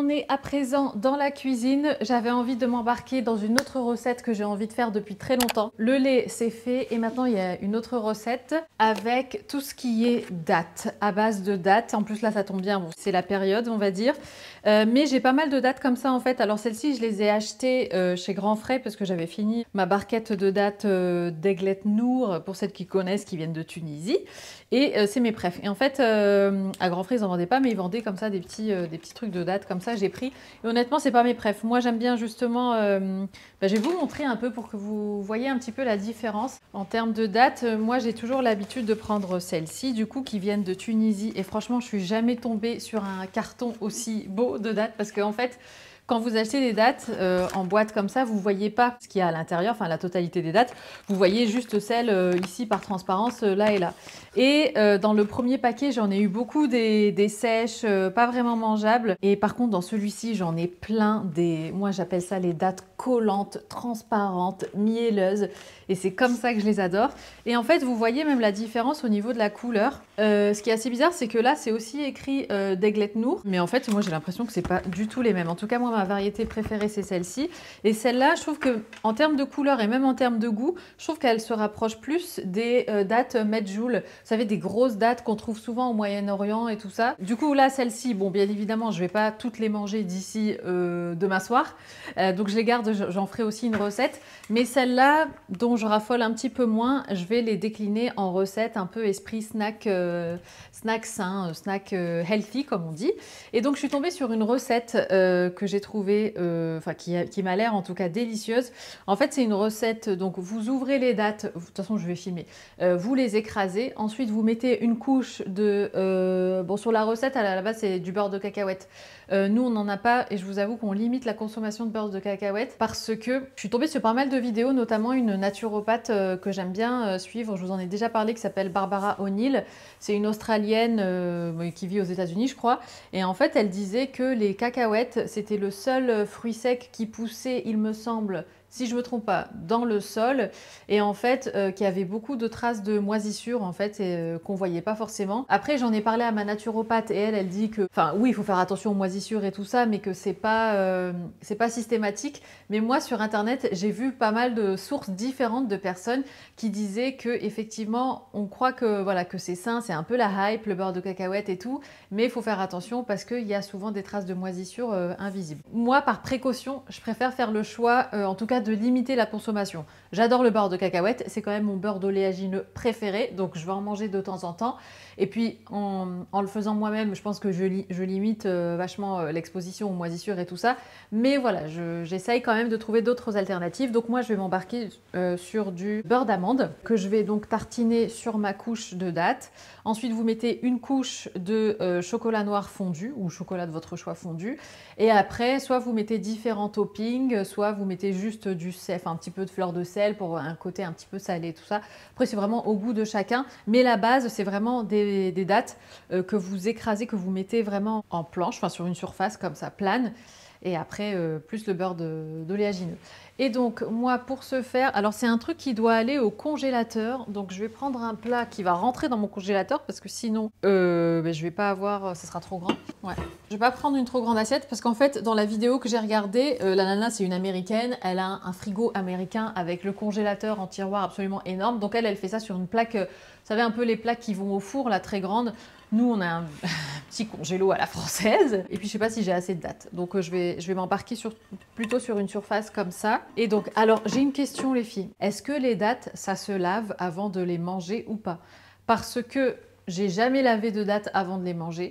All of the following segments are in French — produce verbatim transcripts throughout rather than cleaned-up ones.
on est à présent dans la cuisine. J'avais envie de m'embarquer dans une autre recette que j'ai envie de faire depuis très longtemps. Le lait, c'est fait et maintenant il y a une autre recette avec tout ce qui est dattes, à base de dattes. En plus là, ça tombe bien, bon, c'est la période, on va dire. Euh, mais j'ai pas mal de dattes comme ça en fait. Alors celles-ci, je les ai achetées euh, chez Grand Frais parce que j'avais fini ma barquette de dattes euh, d'Aiglet Nour, pour celles qui connaissent, qui viennent de Tunisie. Et euh, c'est mes préf. Et en fait, euh, à Grand Frais, ils en vendaient pas, mais ils vendaient comme ça des petits, euh, des petits trucs de dattes comme ça. J'ai pris. Et honnêtement, c'est pas mes préf. Moi, j'aime bien justement. Euh, bah, je vais vous montrer un peu pour que vous voyez un petit peu la différence en termes de dattes. Euh, moi, j'ai toujours l'habitude de prendre celles-ci, du coup, qui viennent de Tunisie. Et franchement, je suis jamais tombée sur un carton aussi beau de dattes parce qu'en fait, quand vous achetez des dattes euh, en boîte comme ça, vous ne voyez pas ce qu'il y a à l'intérieur, enfin la totalité des dattes. Vous voyez juste celles euh, ici par transparence, euh, là et là. Et euh, dans le premier paquet, j'en ai eu beaucoup des, des sèches, euh, pas vraiment mangeables. Et par contre, dans celui-ci, j'en ai plein des... Moi, j'appelle ça les dattes collantes, transparentes, mielleuses. Et c'est comme ça que je les adore. Et en fait, vous voyez même la différence au niveau de la couleur. Euh, ce qui est assez bizarre, c'est que là, c'est aussi écrit euh, d'Aiglet Nour. Mais en fait, moi, j'ai l'impression que c'est pas du tout les mêmes. En tout cas, moi, ma variété préférée, c'est celle-ci. Et celle-là, je trouve que en termes de couleur et même en termes de goût, je trouve qu'elle se rapproche plus des euh, dattes Medjool. Vous savez, des grosses dattes qu'on trouve souvent au Moyen-Orient et tout ça. Du coup, là, celle-ci, bon, bien évidemment, je vais pas toutes les manger d'ici euh, demain soir. Euh, donc, je les garde, j'en ferai aussi une recette. Mais celle-là, dont je raffole un petit peu moins, je vais les décliner en recettes un peu esprit snack, euh, snack sain, snack euh, healthy, comme on dit. Et donc, je suis tombée sur une recette euh, que j'ai trouvée, euh, enfin, qui, qui m'a l'air en tout cas délicieuse. En fait, c'est une recette, donc vous ouvrez les dattes, de toute façon, je vais filmer, euh, vous les écrasez. Ensuite, Ensuite, vous mettez une couche de... Euh, bon, sur la recette, à la base, c'est du beurre de cacahuète. Euh, nous, on n'en a pas et je vous avoue qu'on limite la consommation de beurre de cacahuète parce que je suis tombée sur pas mal de vidéos, notamment une naturopathe euh, que j'aime bien euh, suivre. Je vous en ai déjà parlé, qui s'appelle Barbara O'Neill. C'est une Australienne euh, qui vit aux États-Unis, je crois. Et en fait, elle disait que les cacahuètes, c'était le seul fruit sec qui poussait, il me semble, si je ne me trompe pas, dans le sol, et en fait, euh, qui avait beaucoup de traces de moisissure, en fait, et euh, qu'on voyait pas forcément. Après, j'en ai parlé à ma naturopathe, et elle, elle dit que, enfin, oui, il faut faire attention aux moisissures et tout ça, mais que c'est pas, euh, c'est pas systématique. Mais moi, sur Internet, j'ai vu pas mal de sources différentes de personnes qui disaient que, effectivement, on croit que, voilà, que c'est sain, c'est un peu la hype, le beurre de cacahuète et tout, mais il faut faire attention parce qu'il y a souvent des traces de moisissure euh, invisibles. Moi, par précaution, je préfère faire le choix, euh, en tout cas, de limiter la consommation. J'adore le beurre de cacahuète, c'est quand même mon beurre d'oléagineux préféré, donc je vais en manger de temps en temps. Et puis en, en le faisant moi-même, je pense que je, li, je limite euh, vachement euh, l'exposition aux moisissures et tout ça. Mais voilà, j'essaye quand même de trouver d'autres alternatives. Donc moi, je vais m'embarquer euh, sur du beurre d'amande que je vais donc tartiner sur ma couche de dattes. Ensuite, vous mettez une couche de euh, chocolat noir fondu ou chocolat de votre choix fondu. Et après, soit vous mettez différents toppings, soit vous mettez juste du sel, enfin un petit peu de fleur de sel pour un côté un petit peu salé, tout ça. Après, c'est vraiment au goût de chacun. Mais la base, c'est vraiment des, des dattes euh, que vous écrasez, que vous mettez vraiment en planche, enfin sur une surface comme ça, plane. Et après, euh, plus le beurre d'oléagineux. Et donc, moi, pour ce faire, alors c'est un truc qui doit aller au congélateur. Donc, je vais prendre un plat qui va rentrer dans mon congélateur parce que sinon, euh, ben, je vais pas avoir, ça sera trop grand. Ouais. Je vais pas prendre une trop grande assiette parce qu'en fait, dans la vidéo que j'ai regardée, euh, la nana, c'est une américaine. Elle a un frigo américain avec le congélateur en tiroir absolument énorme. Donc, elle, elle fait ça sur une plaque, euh, vous savez, un peu les plaques qui vont au four, là, très grande. Nous, on a un petit congélo à la française. Et puis, je sais pas si j'ai assez de dates. Donc, euh, je vais, je vais m'embarquer sur, plutôt sur une surface comme ça. Et donc, alors, j'ai une question, les filles. Est-ce que les dattes, ça se lave avant de les manger ou pas? Parce que j'ai jamais lavé de dattes avant de les manger.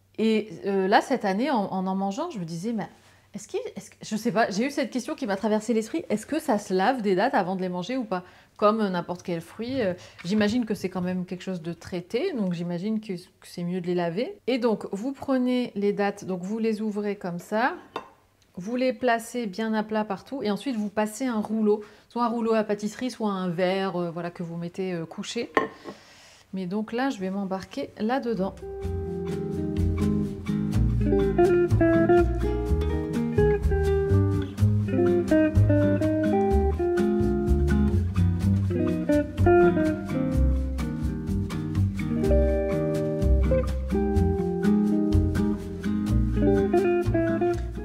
Et euh, là, cette année, en, en en mangeant, je me disais, mais est-ce qu'il, est-ce que, je sais pas, j'ai eu cette question qui m'a traversé l'esprit. Est-ce que ça se lave des dattes avant de les manger ou pas? Comme n'importe quel fruit. Euh, j'imagine que c'est quand même quelque chose de traité, donc j'imagine que, que c'est mieux de les laver. Et donc, vous prenez les dattes, donc vous les ouvrez comme ça. Vous les placez bien à plat partout et ensuite vous passez un rouleau, soit un rouleau à pâtisserie, soit un verre euh, voilà, que vous mettez euh, couché. Mais donc là, je vais m'embarquer là-dedans.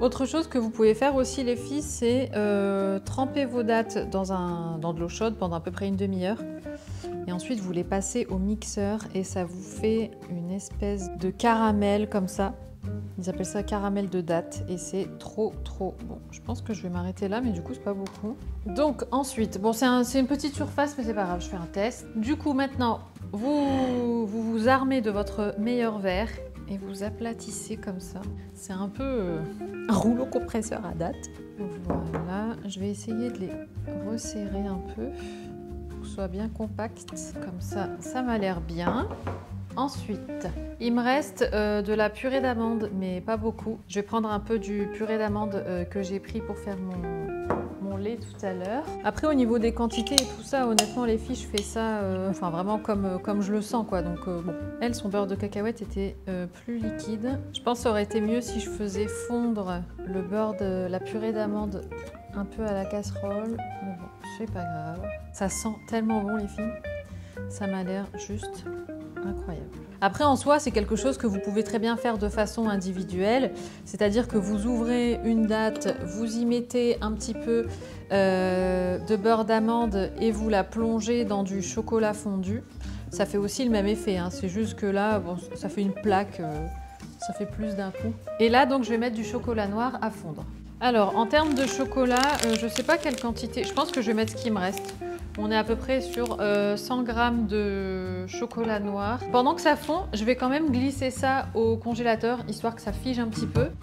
Autre chose que vous pouvez faire aussi les filles, c'est euh, tremper vos dattes dans, un, dans de l'eau chaude pendant à peu près une demi-heure. Et ensuite vous les passez au mixeur et ça vous fait une espèce de caramel comme ça. Ils appellent ça caramel de date et c'est trop trop bon. Je pense que je vais m'arrêter là mais du coup c'est pas beaucoup. Donc ensuite, bon c'est un, une petite surface mais c'est pas grave, je fais un test. Du coup maintenant, vous vous, vous armez de votre meilleur verre et vous aplatissez comme ça. C'est un peu euh, un rouleau compresseur à date. Voilà, je vais essayer de les resserrer un peu pour que ce soit bien compact. Comme ça, ça m'a l'air bien. Ensuite, il me reste euh, de la purée d'amande, mais pas beaucoup. Je vais prendre un peu du purée d'amande euh, que j'ai pris pour faire mon, mon lait tout à l'heure. Après, au niveau des quantités et tout ça, honnêtement, les filles, je fais ça euh, enfin, vraiment comme, euh, comme je le sens, quoi. Donc, euh, bon, elle, son beurre de cacahuète était euh, plus liquide. Je pense que ça aurait été mieux si je faisais fondre le beurre de la purée d'amande un peu à la casserole. Mais bon, c'est pas grave. Ça sent tellement bon, les filles. Ça m'a l'air juste incroyable. Après, en soi, c'est quelque chose que vous pouvez très bien faire de façon individuelle. C'est-à-dire que vous ouvrez une date, vous y mettez un petit peu euh, de beurre d'amande et vous la plongez dans du chocolat fondu. Ça fait aussi le même effet, hein. C'est juste que là, bon, ça fait une plaque, euh, ça fait plus d'un coup. Et là, donc, je vais mettre du chocolat noir à fondre. Alors, en termes de chocolat, euh, je ne sais pas quelle quantité. Je pense que je vais mettre ce qui me reste. On est à peu près sur euh, cent grammes de chocolat noir. Pendant que ça fond, je vais quand même glisser ça au congélateur, histoire que ça fige un petit peu.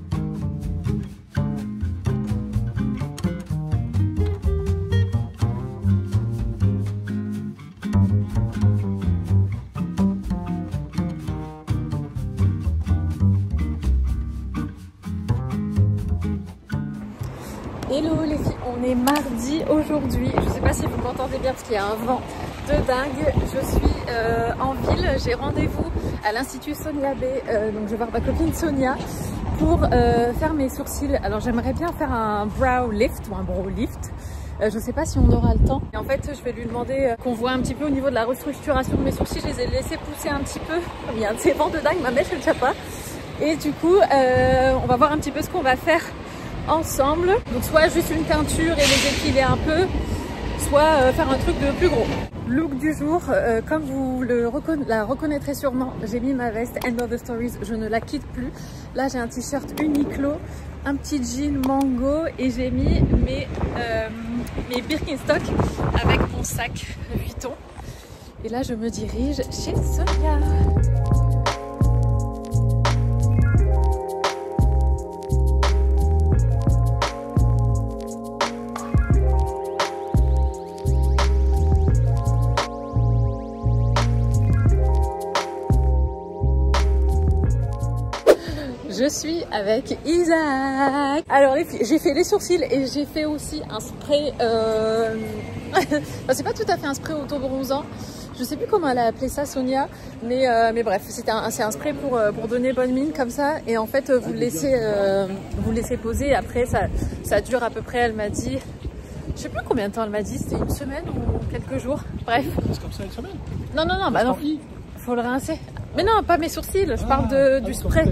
Hello les filles, on est mardi aujourd'hui. Je ne sais pas si vous m'entendez bien parce qu'il y a un vent de dingue. Je suis euh, en ville, j'ai rendez-vous à l'Institut Sonia B. Euh, donc je vais voir ma copine Sonia pour euh, faire mes sourcils. Alors j'aimerais bien faire un brow lift ou un brow lift. Euh, je ne sais pas si on aura le temps. Et en fait, je vais lui demander euh, qu'on voit un petit peu au niveau de la restructuration de mes sourcils. Je les ai laissés pousser un petit peu. Il y a un de ces vents de dingue, ma mèche elle ne tient pas. Et du coup, euh, on va voir un petit peu ce qu'on va faire ensemble. Donc soit juste une teinture et les épiler un peu, soit euh, faire un truc de plus gros. Look du jour, euh, comme vous le reconna la reconnaîtrez sûrement, j'ai mis ma veste End of the Stories, je ne la quitte plus. Là j'ai un t-shirt Uniqlo, un petit jean Mango et j'ai mis mes, euh, mes Birkenstock avec mon sac Vuitton. Et là je me dirige chez Sonia. Je suis avec Isaac. Alors les filles, j'ai fait les sourcils et j'ai fait aussi un spray. Euh... c'est pas tout à fait un spray auto-bronzant. Je sais plus comment elle a appelé ça, Sonia. Mais, euh, mais bref, c'est un, un spray pour, pour donner bonne mine comme ça. Et en fait, vous le laissez, euh, vous le laissez poser. Après, ça, ça dure à peu près, elle m'a dit. Je sais plus combien de temps elle m'a dit. C'était une semaine ou quelques jours. Bref. C'est comme ça une semaine? Non, non, non, bah non. Faut le rincer. Mais non, pas mes sourcils. Je ah, parle de, du spray.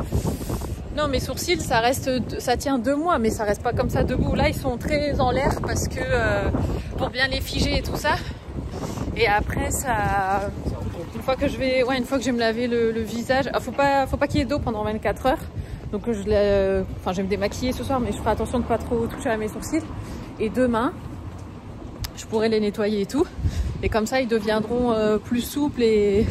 Non, mes sourcils, ça reste, ça tient deux mois, mais ça reste pas comme ça debout. Là, ils sont très en l'air parce que euh, pour bien les figer et tout ça. Et après, ça, une fois que je vais, ouais, une fois que je vais me laver le, le visage, ah, faut pas, faut pas qu'il y ait d'eau pendant vingt-quatre heures. Donc je, euh, enfin, je vais me démaquiller ce soir, mais je ferai attention de pas trop toucher à mes sourcils. Et demain, je pourrai les nettoyer et tout. Et comme ça, ils deviendront euh, plus souples et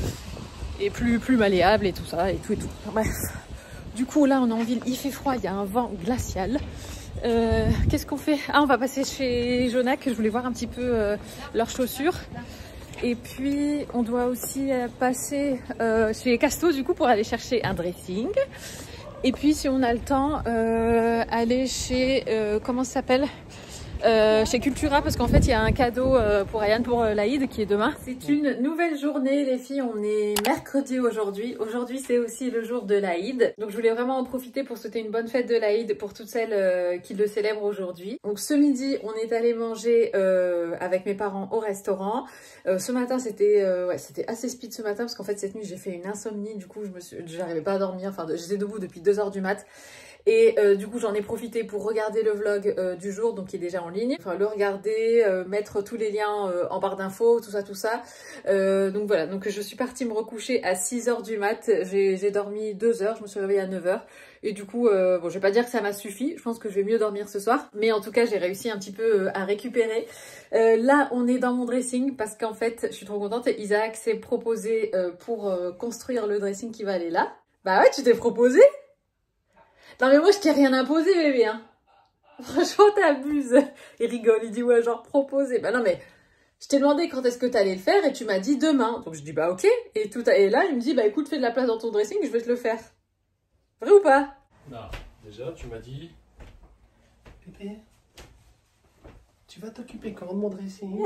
et plus plus malléables et tout ça et tout et tout. Bref. Du coup, là, on est en ville, il fait froid, il y a un vent glacial. Euh, Qu'est-ce qu'on fait? Ah, on va passer chez Jonac, je voulais voir un petit peu euh, leurs chaussures. Et puis, on doit aussi euh, passer euh, chez Casto, du coup, pour aller chercher un dressing. Et puis, si on a le temps, euh, aller chez, euh, comment ça s'appelle? Euh, chez Cultura, parce qu'en fait il y a un cadeau euh, pour Ayane pour euh, l'Aïd qui est demain. C'est une nouvelle journée les filles, on est mercredi aujourd'hui. Aujourd'hui c'est aussi le jour de l'Aïd. Donc je voulais vraiment en profiter pour souhaiter une bonne fête de l'Aïd pour toutes celles euh, qui le célèbrent aujourd'hui. Donc ce midi on est allé manger euh, avec mes parents au restaurant. Euh, ce matin c'était euh, ouais, c'était assez speed ce matin parce qu'en fait cette nuit j'ai fait une insomnie, du coup je me suis, j'arrivais pas à dormir, enfin j'étais debout depuis deux heures du mat. Et euh, du coup, j'en ai profité pour regarder le vlog euh, du jour, donc qui est déjà en ligne. Enfin, le regarder, euh, mettre tous les liens euh, en barre d'infos, tout ça, tout ça. Euh, donc voilà, donc je suis partie me recoucher à six heures du mat. J'ai dormi deux heures, je me suis réveillée à neuf heures. Et du coup, euh, bon, je vais pas dire que ça m'a suffi. Je pense que je vais mieux dormir ce soir. Mais en tout cas, j'ai réussi un petit peu euh, à récupérer. Euh, là, on est dans mon dressing parce qu'en fait, je suis trop contente. Isaac s'est proposé euh, pour euh, construire le dressing qui va aller là. Bah ouais, tu t'es proposé? Non mais moi, je t'ai rien imposé, bébé. Hein. Franchement, t'abuses. Il rigole, il dit ouais, genre proposé. Bah non mais... Je t'ai demandé quand est-ce que tu allais le faire et tu m'as dit demain. Donc je dis bah ok. Et, tout a... et là, il me dit bah écoute, fais de la place dans ton dressing, je vais te le faire. Vrai ou pas? Non, déjà tu m'as dit... Bébé, tu vas t'occuper quand de mon dressing?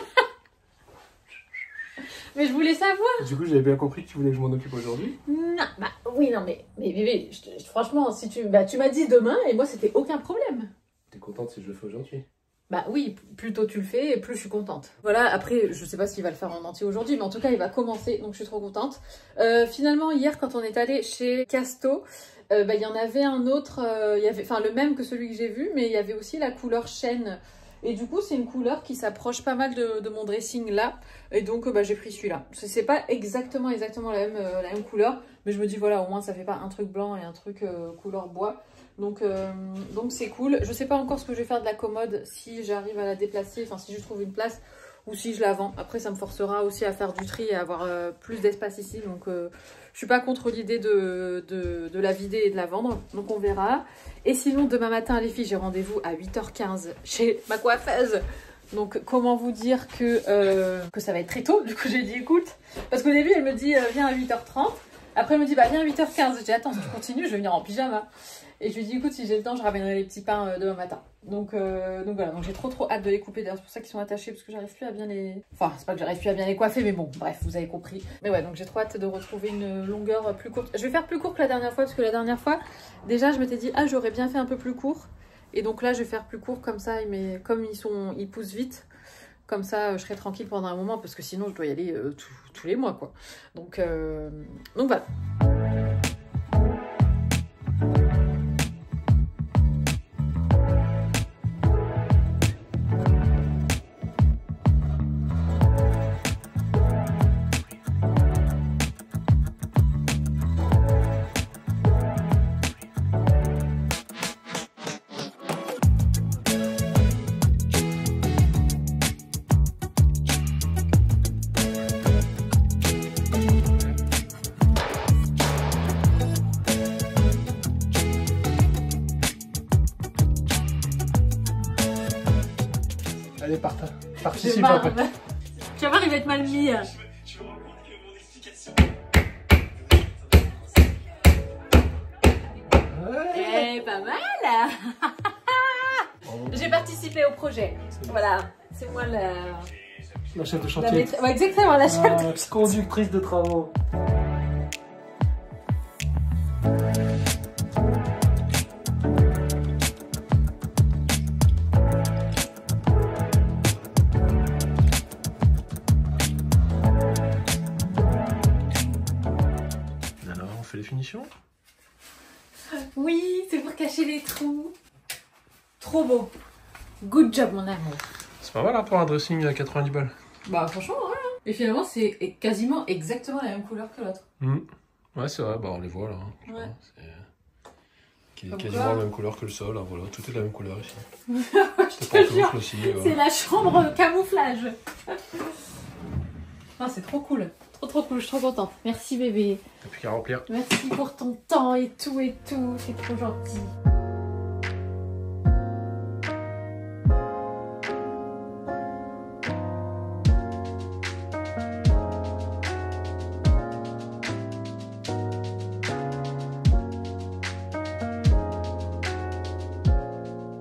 Mais je voulais savoir. Du coup, j'avais bien compris que tu voulais que je m'en occupe aujourd'hui. Non, bah oui, non mais, mais bébé, je te... franchement, si tu, bah, tu m'as dit demain et moi c'était aucun problème. T'es contente si je le fais aujourd'hui? Bah oui, plus tôt tu le fais, et plus je suis contente. Voilà, après, je sais pas s'il va le faire en entier aujourd'hui, mais en tout cas, il va commencer, donc je suis trop contente. Euh, finalement, hier, quand on est allé chez Casto, euh, bah, il y en avait un autre, euh, il y avait, enfin le même que celui que j'ai vu, mais il y avait aussi la couleur chêne. Et du coup, c'est une couleur qui s'approche pas mal de, de mon dressing là. Et donc, bah, j'ai pris celui-là. C'est pas exactement, exactement la même, euh, la même couleur, mais je me dis, voilà, au moins, ça fait pas un truc blanc et un truc euh, couleur bois. Donc euh, donc c'est cool. Je sais pas encore ce que je vais faire de la commode, si j'arrive à la déplacer, enfin si je trouve une place ou si je la vends. Après ça me forcera aussi à faire du tri et à avoir euh, plus d'espace ici. Donc euh, je suis pas contre l'idée de, de, de la vider et de la vendre. Donc on verra. Et sinon demain matin les filles, j'ai rendez-vous à huit heures quinze chez ma coiffeuse. Donc comment vous dire que, euh, que ça va être très tôt. Du coup j'ai dit écoute, parce qu'au début elle me dit euh, viens à huit heures trente. Après elle me dit bah viens à huit heures quinze. J'ai dit attends si tu continues je vais venir en pyjama. Et je lui ai dit, écoute, si j'ai le temps, je ramènerai les petits pains euh, demain matin. Donc, euh, donc voilà, donc j'ai trop trop hâte de les couper. D'ailleurs, c'est pour ça qu'ils sont attachés, parce que j'arrive plus à bien les... Enfin, c'est pas que j'arrive plus à bien les coiffer, mais bon, bref, vous avez compris. Mais ouais, donc j'ai trop hâte de retrouver une longueur plus courte. Je vais faire plus court que la dernière fois, parce que la dernière fois, déjà, je m'étais dit, ah, j'aurais bien fait un peu plus court. Et donc là, je vais faire plus court, comme ça, mais comme ils sont, ils poussent vite, comme ça, je serai tranquille pendant un moment, parce que sinon, je dois y aller euh, tout, tous les mois, quoi. Donc, euh... donc voilà. Allez, parte. Participe un peu. Tu vas voir, il va être mal mis. Eh, pas mal. J'ai participé au projet. Voilà, c'est moi la... La chef de la chantier. maître... ouais, exactement, la chef Ah, de... conductrice de travaux. Alors, on fait les finitions? Oui, c'est pour cacher les trous. Trop beau. Good job, mon amour. C'est pas mal hein, pour un dressing à quatre-vingt-dix balles. Bah franchement, ouais. Et finalement, c'est quasiment exactement la même couleur que l'autre. Mmh. Ouais, c'est vrai, bah on les voit là. Hein. Ouais. C'est Comme quasiment quoi... la même couleur que le sol, hein, voilà, tout est de la même couleur ici. Je te jure, aussi, c'est la chambre camouflage. Ah, c'est trop cool. Trop trop cool, je suis trop contente. Merci bébé. T'as plus qu'à remplir. Merci pour ton temps et tout et tout. C'est trop gentil.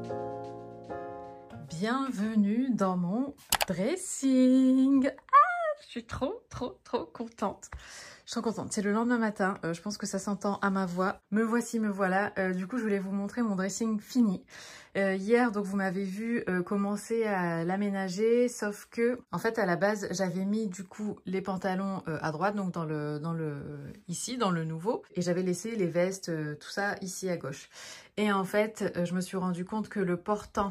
Bienvenue dans mon dressing. Ah, Je suis trop, trop, trop contente. Je suis trop contente. C'est le lendemain matin. Euh, je pense que ça s'entend à ma voix. Me voici, me voilà. Euh, du coup, je voulais vous montrer mon dressing fini. Euh, hier, donc, vous m'avez vu euh, commencer à l'aménager. Sauf que, en fait, à la base, j'avais mis du coup les pantalons euh, à droite, donc dans le, dans le, ici, dans le nouveau. Et j'avais laissé les vestes, euh, tout ça, ici à gauche. Et en fait, euh, je me suis rendu compte que le portant,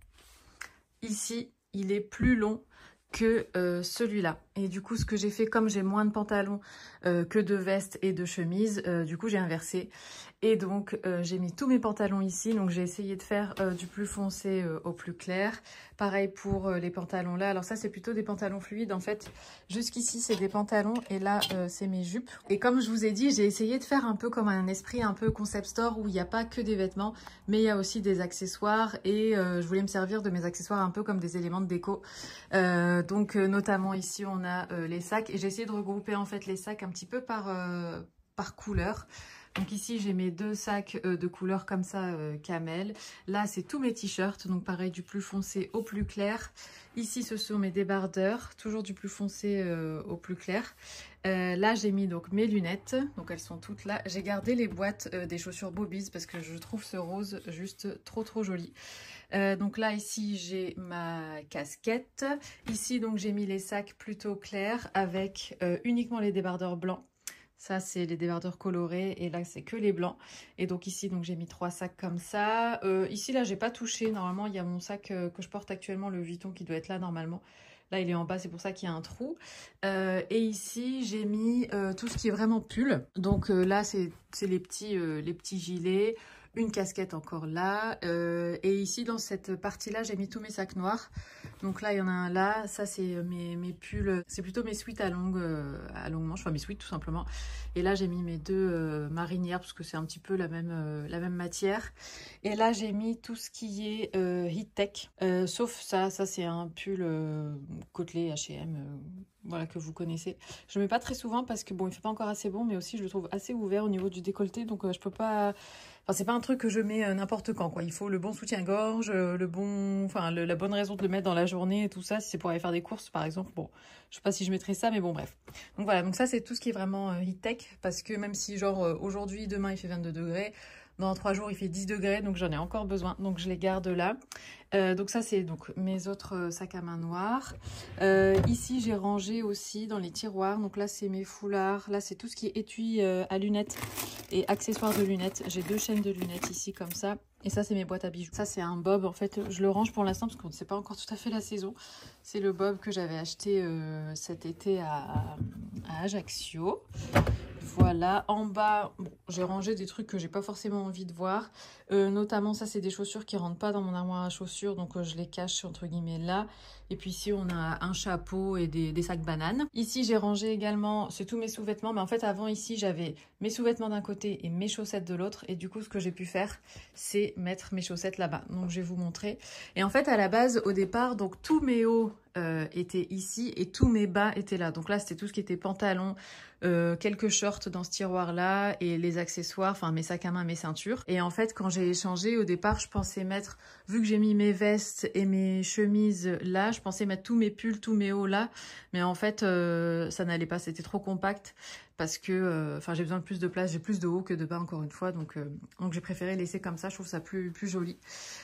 ici, il est plus long que euh, celui-là. Et du coup, ce que j'ai fait, comme j'ai moins de pantalons euh, que de vestes et de chemises, euh, du coup, j'ai inversé. Et donc, euh, j'ai mis tous mes pantalons ici. Donc, j'ai essayé de faire euh, du plus foncé euh, au plus clair. Pareil pour euh, les pantalons là. Alors ça, c'est plutôt des pantalons fluides. En fait, jusqu'ici, c'est des pantalons. Et là, euh, c'est mes jupes. Et comme je vous ai dit, j'ai essayé de faire un peu comme un esprit un peu concept store où il n'y a pas que des vêtements, mais il y a aussi des accessoires. Et euh, je voulais me servir de mes accessoires un peu comme des éléments de déco. Euh, donc, euh, notamment ici, on a euh, les sacs. Et j'ai essayé de regrouper en fait les sacs un petit peu par, euh, par couleur. Donc ici, j'ai mes deux sacs euh, de couleur comme ça, euh, camel. Là, c'est tous mes t-shirts, donc pareil, du plus foncé au plus clair. Ici, ce sont mes débardeurs, toujours du plus foncé euh, au plus clair. Euh, là, j'ai mis donc mes lunettes, donc elles sont toutes là. J'ai gardé les boîtes euh, des chaussures Bobby's parce que je trouve ce rose juste trop trop joli. Euh, donc là, ici, j'ai ma casquette. Ici, donc, j'ai mis les sacs plutôt clairs avec euh, uniquement les débardeurs blancs. Ça, c'est les débardeurs colorés et là, c'est que les blancs. Et donc ici, donc j'ai mis trois sacs comme ça. Euh, ici, là, j'ai pas touché. Normalement, il y a mon sac euh, que je porte actuellement, le Vuitton, qui doit être là normalement. Là, il est en bas, c'est pour ça qu'il y a un trou. Euh, et ici, j'ai mis euh, tout ce qui est vraiment pull. Donc euh, là, c'est les petits, euh, les petits gilets. Une casquette encore là. Euh, et ici, dans cette partie-là, j'ai mis tous mes sacs noirs. Donc là, il y en a un là. Ça, c'est mes, mes pulls. C'est plutôt mes sweats à longue, euh, à longue manche. Enfin, mes sweats, tout simplement. Et là, j'ai mis mes deux euh, marinières parce que c'est un petit peu la même, euh, la même matière. Et là, j'ai mis tout ce qui est euh, Heat Tech. Euh, sauf ça. Ça, c'est un pull euh, côtelé H et M. Euh, voilà, que vous connaissez. Je le mets pas très souvent parce que bon, il fait pas encore assez bon, mais aussi je le trouve assez ouvert au niveau du décolleté, donc euh, je peux pas. Enfin, c'est pas un truc que je mets euh, n'importe quand, quoi. Il faut le bon soutien-gorge, euh, le bon, enfin, le, la bonne raison de le mettre dans la journée et tout ça. Si c'est pour aller faire des courses, par exemple, bon, je sais pas si je mettrais ça, mais bon, bref. Donc voilà, donc ça c'est tout ce qui est vraiment euh, heat tech, parce que même si genre euh, aujourd'hui, demain il fait vingt-deux degrés. Dans trois jours, il fait dix degrés, donc j'en ai encore besoin. Donc je les garde là. Euh, donc ça, c'est donc mes autres sacs à main noirs. Euh, ici, j'ai rangé aussi dans les tiroirs. Donc là, c'est mes foulards. Là, c'est tout ce qui est étui euh, à lunettes et accessoires de lunettes. J'ai deux chaînes de lunettes ici, comme ça. Et ça, c'est mes boîtes à bijoux. Ça, c'est un bob. En fait, je le range pour l'instant parce qu'on ne sait pas encore tout à fait la saison. C'est le bob que j'avais acheté euh, cet été à, à Ajaccio. Voilà, en bas, bon, j'ai rangé des trucs que j'ai pas forcément envie de voir. Euh, notamment, ça, c'est des chaussures qui rentrent pas dans mon armoire à chaussures, donc euh, je les cache entre guillemets là. Et puis ici, on a un chapeau et des, des sacs bananes. Ici, j'ai rangé également, c'est tous mes sous-vêtements, mais en fait, avant ici, j'avais mes sous-vêtements d'un côté et mes chaussettes de l'autre. Et du coup, ce que j'ai pu faire, c'est mettre mes chaussettes là-bas. Donc, je vais vous montrer. Et en fait, à la base, au départ, donc tous mes hauts euh, étaient ici et tous mes bas étaient là. Donc là, c'était tout ce qui était pantalon, euh, quelques shorts dans ce tiroir-là et les accessoires, enfin mes sacs à main, mes ceintures. Et en fait, quand j'ai échangé, au départ, je pensais mettre, vu que j'ai mis mes vestes et mes chemises là, je pensais mettre tous mes pulls, tous mes hauts là. Mais en fait, euh, ça n'allait pas, c'était trop compact parce que, enfin, euh, j'ai besoin de plus de place, j'ai plus de haut que de bas encore une fois. Donc, euh, donc j'ai préféré laisser comme ça, je trouve ça plus, plus joli.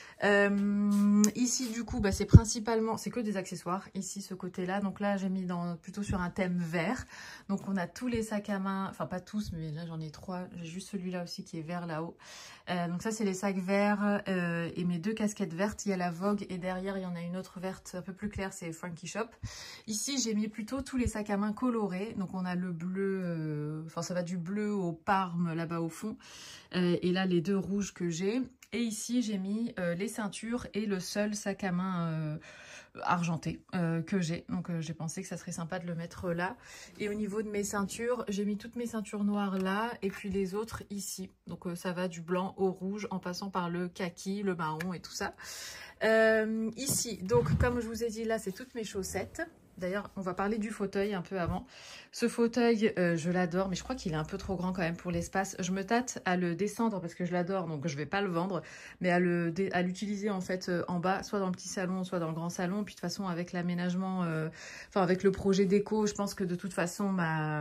Euh, ici du coup bah, c'est principalement, c'est que des accessoires ici ce côté là, donc là j'ai mis dans, plutôt sur un thème vert, donc on a tous les sacs à main, enfin pas tous mais là j'en ai trois, j'ai juste celui là aussi qui est vert là-haut, euh, donc ça c'est les sacs verts euh, et mes deux casquettes vertes, il y a la Vogue et derrière il y en a une autre verte un peu plus claire, c'est Frankie Shop. Ici j'ai mis plutôt tous les sacs à main colorés, donc on a le bleu, euh, enfin ça va du bleu au parme là-bas au fond, euh, et là les deux rouges que j'ai. Et ici, j'ai mis euh, les ceintures et le seul sac à main euh, argenté euh, que j'ai. Donc, euh, j'ai pensé que ça serait sympa de le mettre là. Et au niveau de mes ceintures, j'ai mis toutes mes ceintures noires là et puis les autres ici. Donc, euh, ça va du blanc au rouge en passant par le kaki, le marron et tout ça. Euh, ici, donc, comme je vous ai dit, là, c'est toutes mes chaussettes. D'ailleurs, on va parler du fauteuil un peu avant. Ce fauteuil, euh, je l'adore, mais je crois qu'il est un peu trop grand quand même pour l'espace. Je me tâte à le descendre parce que je l'adore, donc je vais pas le vendre, mais à le à l'utiliser en fait euh, en bas, soit dans le petit salon, soit dans le grand salon. Puis de toute façon, avec l'aménagement, euh, enfin avec le projet déco, je pense que de toute façon, ma...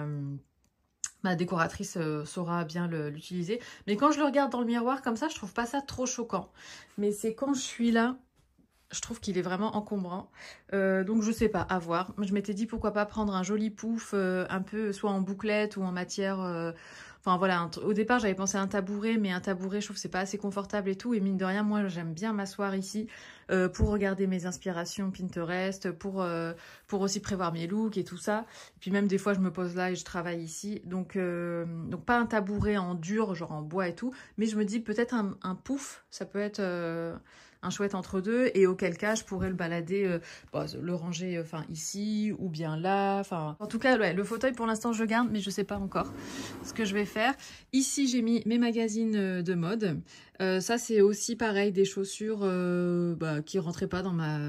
Ma décoratrice euh, saura bien l'utiliser. Mais quand je le regarde dans le miroir comme ça, je trouve pas ça trop choquant. Mais c'est quand je suis là, je trouve qu'il est vraiment encombrant. Euh, donc je sais pas, à voir. Je m'étais dit pourquoi pas prendre un joli pouf, euh, un peu soit en bouclette ou en matière... Euh, Enfin voilà, un, au départ j'avais pensé à un tabouret, mais un tabouret je trouve que c'est pas assez confortable et tout. Et mine de rien, moi j'aime bien m'asseoir ici euh, pour regarder mes inspirations Pinterest, pour, euh, pour aussi prévoir mes looks et tout ça. Et puis même des fois je me pose là et je travaille ici. Donc, euh, donc pas un tabouret en dur, genre en bois et tout. Mais je me dis peut-être un, un pouf, ça peut être... Euh, un chouette entre deux, et auquel cas je pourrais le balader, euh, bon, le ranger enfin ici ou bien là, enfin en tout cas ouais, le fauteuil pour l'instant je garde, mais je sais pas encore ce que je vais faire. Ici j'ai mis mes magazines de mode, euh, ça c'est aussi pareil, des chaussures euh, bah, qui rentraient pas dans ma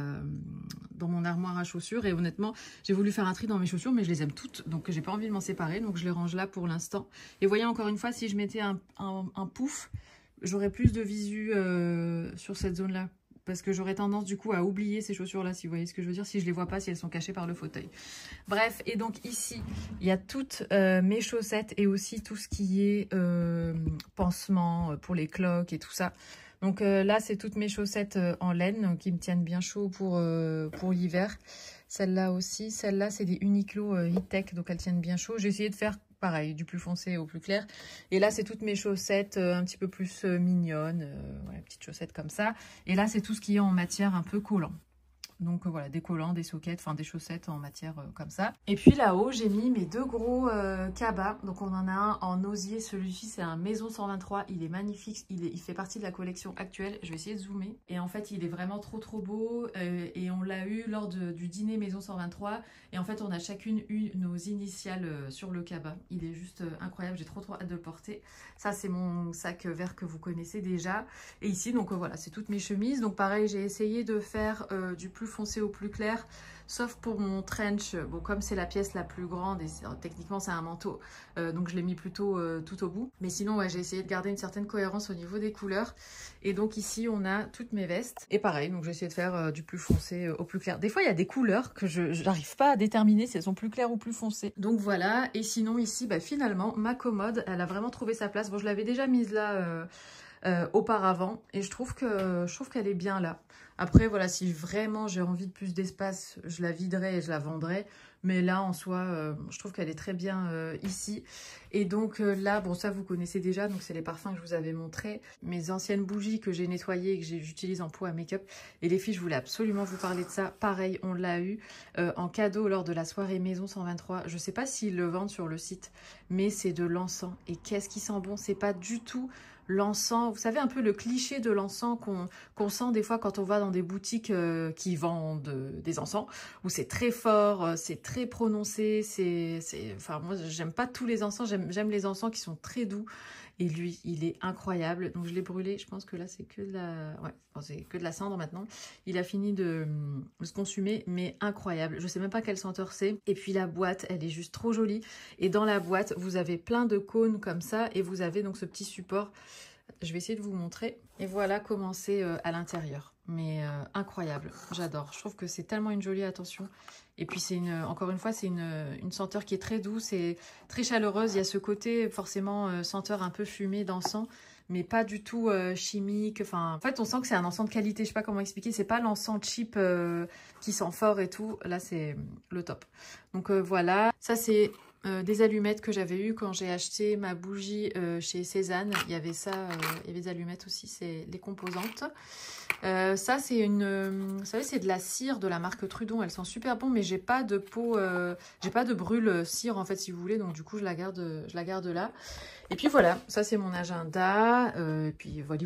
dans mon armoire à chaussures, et honnêtement j'ai voulu faire un tri dans mes chaussures, mais je les aime toutes, donc j'ai pas envie de m'en séparer, donc je les range là pour l'instant. Et voyez, encore une fois, si je mettais un, un, un pouf, j'aurais plus de visu euh, sur cette zone-là. Parce que j'aurais tendance du coup à oublier ces chaussures-là, si vous voyez ce que je veux dire, si je les vois pas, si elles sont cachées par le fauteuil. Bref, et donc ici, il y a toutes euh, mes chaussettes et aussi tout ce qui est euh, pansement pour les cloques et tout ça. Donc euh, là, c'est toutes mes chaussettes euh, en laine donc, qui me tiennent bien chaud pour, euh, pour l'hiver. Celle-là aussi, celle-là, c'est des Uniqlo euh, Heat Tech, donc elles tiennent bien chaud. J'ai essayé de faire pareil, du plus foncé au plus clair. Et là, c'est toutes mes chaussettes euh, un petit peu plus euh, mignonnes. Euh, voilà, petites chaussettes comme ça. Et là, c'est tout ce qui est en matière un peu collant. Donc euh, voilà, des collants, des sockets, enfin des chaussettes en matière euh, comme ça. Et puis là-haut, j'ai mis mes deux gros euh, cabas. Donc on en a un en osier, celui-ci c'est un Maison cent vingt-trois. Il est magnifique, il, est, il fait partie de la collection actuelle. Je vais essayer de zoomer. Et en fait, il est vraiment trop trop beau. Euh, et on l'a eu lors de, du dîner Maison cent vingt-trois. Et en fait, on a chacune eu nos initiales euh, sur le cabas. Il est juste euh, incroyable, j'ai trop trop hâte de le porter. Ça, c'est mon sac vert que vous connaissez déjà. Et ici, donc euh, voilà, c'est toutes mes chemises. Donc pareil, j'ai essayé de faire euh, du plus foncé au plus clair, sauf pour mon trench. Bon, comme c'est la pièce la plus grande et techniquement c'est un manteau, euh, donc je l'ai mis plutôt euh, tout au bout. Mais sinon, ouais, j'ai essayé de garder une certaine cohérence au niveau des couleurs. Et donc ici, on a toutes mes vestes. Et pareil, donc j'ai essayé de faire euh, du plus foncé euh, au plus clair. Des fois, il y a des couleurs que je n'arrive pas à déterminer si elles sont plus claires ou plus foncées. Donc voilà. Et sinon ici, bah, finalement, ma commode, elle a vraiment trouvé sa place. Bon, je l'avais déjà mise là euh, euh, auparavant, et je trouve que je trouve qu'elle est bien là. Après, voilà, si vraiment j'ai envie de plus d'espace, je la viderai et je la vendrai. Mais là, en soi, euh, je trouve qu'elle est très bien euh, ici. Et donc euh, là, bon, ça, vous connaissez déjà. Donc, c'est les parfums que je vous avais montrés. Mes anciennes bougies que j'ai nettoyées et que j'utilise en pot à make-up. Et les filles, je voulais absolument vous parler de ça. Pareil, on l'a eu euh, en cadeau lors de la soirée Maison cent vingt-trois. Je sais pas s'ils le vendent sur le site, mais c'est de l'encens. Et qu'est-ce qui sent bon? C'est pas du tout l'encens, vous savez, un peu le cliché de l'encens qu'on qu'on sent des fois quand on va dans des boutiques euh, qui vendent euh, des encens, où c'est très fort, euh, c'est très prononcé, c'est... Enfin, moi, j'aime pas tous les encens, j'aime les encens qui sont très doux. Et lui, il est incroyable. Donc, je l'ai brûlé. Je pense que là, c'est que de la... Ouais, bon, c'est que de la cendre maintenant. Il a fini de, de se consumer, mais incroyable. Je sais même pas quelle senteur c'est. Et puis, la boîte, elle est juste trop jolie. Et dans la boîte, vous avez plein de cônes comme ça. Et vous avez donc ce petit support. Je vais essayer de vous montrer. Et voilà comment c'est euh, à l'intérieur. Mais euh, incroyable. J'adore. Je trouve que c'est tellement une jolie attention. Et puis, c'est une, encore une fois, c'est une, une senteur qui est très douce et très chaleureuse. Il y a ce côté, forcément, euh, senteur un peu fumé d'encens, mais pas du tout euh, chimique. Enfin, en fait, on sent que c'est un encens de qualité. Je sais pas comment expliquer. C'est pas l'encens cheap euh, qui sent fort et tout. Là, c'est le top. Donc, euh, voilà. Ça, c'est... Euh, des allumettes que j'avais eu quand j'ai acheté ma bougie euh, chez Cézanne. Il y avait ça, euh, il y avait des allumettes aussi, c'est les composantes. Euh, ça, c'est une, euh, vous savez, c'est de la cire de la marque Trudon. Elle sent super bon, mais j'ai pas de peau, euh, j'ai pas de brûle cire en fait, si vous voulez. Donc du coup, je la garde, je la garde là. Et puis voilà, ça c'est mon agenda. Euh, et puis voilà, voilà.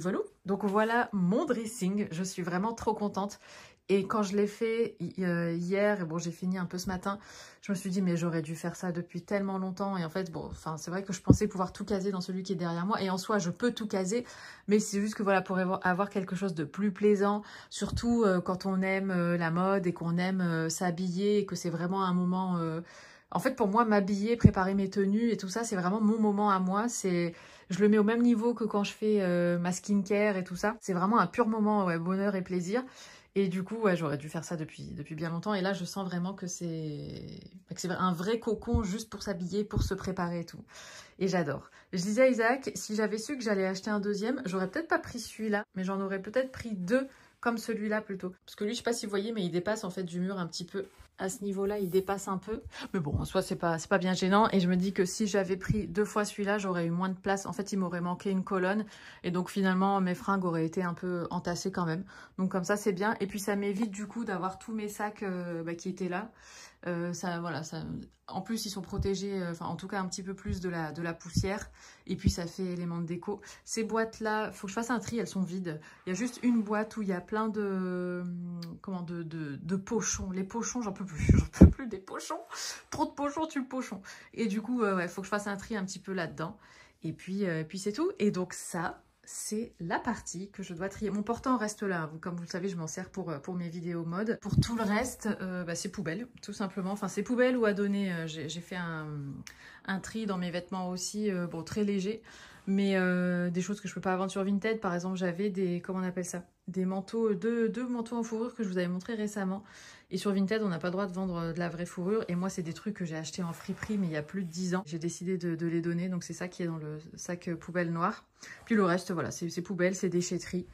Donc voilà mon dressing, je suis vraiment trop contente. Et quand je l'ai fait euh, hier, et bon j'ai fini un peu ce matin, je me suis dit mais j'aurais dû faire ça depuis tellement longtemps. Et en fait bon, enfin c'est vrai que je pensais pouvoir tout caser dans celui qui est derrière moi. Et en soi je peux tout caser, mais c'est juste que voilà pour avoir quelque chose de plus plaisant, surtout euh, quand on aime euh, la mode et qu'on aime euh, s'habiller et que c'est vraiment un moment... Euh... En fait pour moi m'habiller, préparer mes tenues et tout ça c'est vraiment mon moment à moi. C'est Je le mets au même niveau que quand je fais euh, ma skincare et tout ça. C'est vraiment un pur moment ouais, bonheur et plaisir. Et du coup, ouais, j'aurais dû faire ça depuis, depuis bien longtemps. Et là, je sens vraiment que c'est un vrai cocon juste pour s'habiller, pour se préparer et tout. Et j'adore. Je disais à Isaac, si j'avais su que j'allais acheter un deuxième, j'aurais peut-être pas pris celui-là, mais j'en aurais peut-être pris deux comme celui-là plutôt. Parce que lui, je sais pas si vous voyez, mais il dépasse en fait du mur un petit peu. À ce niveau-là, il dépasse un peu. Mais bon, en soi, c'est pas, c'est pas bien gênant. Et je me dis que si j'avais pris deux fois celui-là, j'aurais eu moins de place. En fait, il m'aurait manqué une colonne. Et donc, finalement, mes fringues auraient été un peu entassées quand même. Donc, comme ça, c'est bien. Et puis, ça m'évite du coup d'avoir tous mes sacs euh, bah, qui étaient là. Euh, ça, voilà, ça... En plus, ils sont protégés, euh, enfin, en tout cas, un petit peu plus de la, de la poussière. Et puis, ça fait élément de déco. Ces boîtes-là, il faut que je fasse un tri, elles sont vides. Il y a juste une boîte où il y a plein de... Comment de, de, de pochons. Les pochons, j'en peux plus. J'en peux plus des pochons. Trop de pochons, tu le pochon. Et du coup, euh, ouais, faut que je fasse un tri un petit peu là-dedans. Et puis, euh, puis c'est tout. Et donc, ça... c'est la partie que je dois trier. Mon portant reste là. Comme vous le savez, je m'en sers pour, pour mes vidéos mode. Pour tout le reste, euh, bah, c'est poubelle, tout simplement. Enfin, c'est poubelle ou à donner. Euh, J'ai fait un, un tri dans mes vêtements aussi, euh, bon, très léger. Mais euh, des choses que je peux pas vendre sur Vinted. Par exemple, j'avais des... Comment on appelle ça? Des manteaux, deux, deux manteaux en fourrure que je vous avais montré récemment. Et sur Vinted, on n'a pas le droit de vendre de la vraie fourrure. Et moi, c'est des trucs que j'ai achetés en friperie, mais il y a plus de dix ans. J'ai décidé de, de les donner. Donc, c'est ça qui est dans le sac poubelle noir. Puis le reste, voilà, c'est poubelle, c'est déchetterie.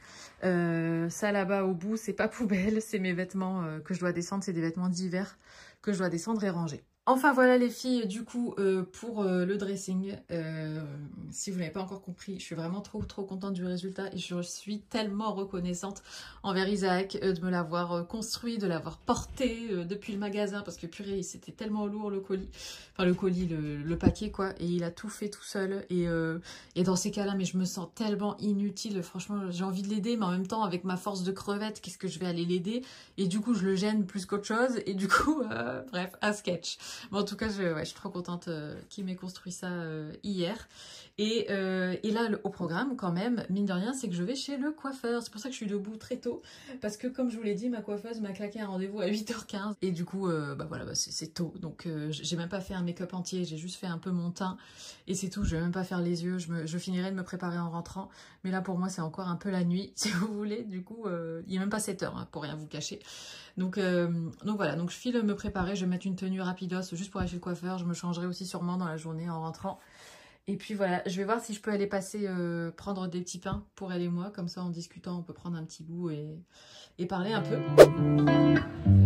Euh, ça, là-bas, au bout, c'est pas poubelle. C'est mes vêtements euh, que je dois descendre. C'est des vêtements d'hiver que je dois descendre et ranger. Enfin voilà les filles, du coup euh, pour euh, le dressing, euh, si vous n'avez pas encore compris, je suis vraiment trop trop contente du résultat et je suis tellement reconnaissante envers Isaac euh, de me l'avoir euh, construit, de l'avoir porté euh, depuis le magasin parce que purée c'était tellement lourd le colis, enfin le colis, le, le paquet quoi, et il a tout fait tout seul et, euh, et dans ces cas-là mais je me sens tellement inutile, franchement j'ai envie de l'aider mais en même temps avec ma force de crevette qu'est-ce que je vais aller l'aider et du coup je le gêne plus qu'autre chose et du coup euh, bref un sketch. Bon, en tout cas, je, ouais, je suis trop contente euh, qu'il m'ait construit ça euh, hier. Et, euh, et là, le, au programme, quand même, mine de rien, c'est que je vais chez le coiffeur. C'est pour ça que je suis debout très tôt. Parce que, comme je vous l'ai dit, ma coiffeuse m'a claqué un rendez-vous à huit heures quinze. Et du coup, euh, bah voilà, bah, c'est tôt. Donc, euh, j'ai même pas fait un make-up entier. J'ai juste fait un peu mon teint. Et c'est tout. Je vais même pas faire les yeux. Je, me, je finirai de me préparer en rentrant. Mais là, pour moi, c'est encore un peu la nuit, si vous voulez. Du coup, euh, il n'y a même pas sept heures, hein, pour rien vous cacher. Donc, euh, donc voilà, donc je file me préparer, je vais mettre une tenue rapidos juste pour aller chez le coiffeur, je me changerai aussi sûrement dans la journée en rentrant. Et puis voilà, je vais voir si je peux aller passer, euh, prendre des petits pains pour elle et moi, comme ça en discutant on peut prendre un petit bout et, et parler un peu.